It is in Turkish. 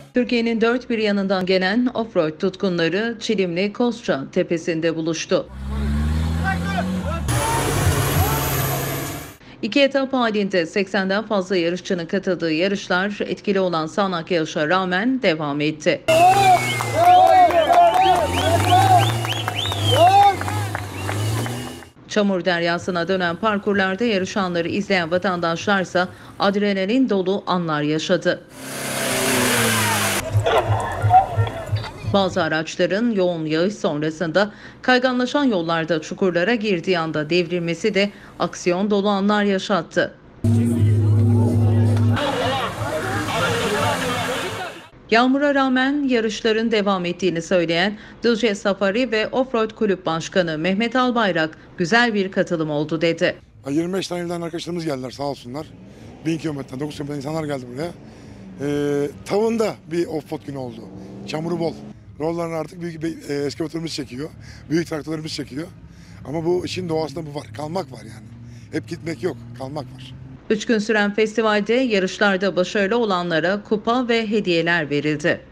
Türkiye'nin dört bir yanından gelen offroad tutkunları Çilimli Kosça Tepesi'nde buluştu. İki etap halinde 80'den fazla yarışçının katıldığı yarışlar etkili olan sağanak yağışa rağmen devam etti. Çamur deryasına dönen parkurlarda yarışanları izleyen vatandaşlarsa adrenalin dolu anlar yaşadı. Bazı araçların yoğun yağış sonrasında kayganlaşan yollarda çukurlara girdiği anda devrilmesi de aksiyon dolu anlar yaşattı. Yağmura rağmen yarışların devam ettiğini söyleyen Düzce Safari ve Offroad Kulüp Başkanı Mehmet Albayrak güzel bir katılım oldu dedi. 25 tane ilden arkadaşlarımız geldiler sağ olsunlar. 1000 kilometreden 9 kilometreden insanlar geldi buraya. Tavında bir offroad günü oldu. Çamuru bol. Rollarını artık büyük eskavatörümüz çekiyor. Büyük traktörlerimiz çekiyor. Ama bu işin doğasında bu var. Kalmak var yani. Hep gitmek yok. Kalmak var. 3 gün süren festivalde yarışlarda başarılı olanlara kupa ve hediyeler verildi.